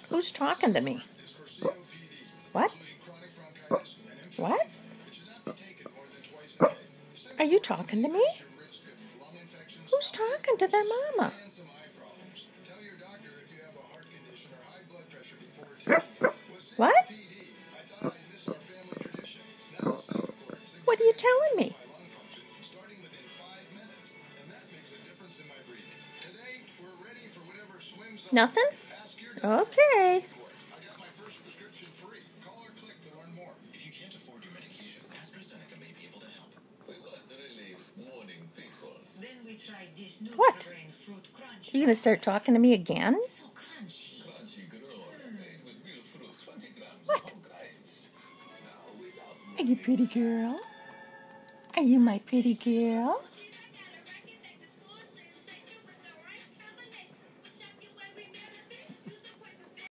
Who's talking to me? What? What? Are you talking to me? Who's talking to their mama? What? What are you telling me? Nothing? Okay. If you can't afford your medication, AstraZeneca may be able to help. We want really warning people. Then we tried this new What? fruit crunch. Are you going to start talking to me again? So crunchy. Crunchy granola made with real fruit, 20 grams What? of whole grains. Now without Are you pretty girl? Are you my pretty girl?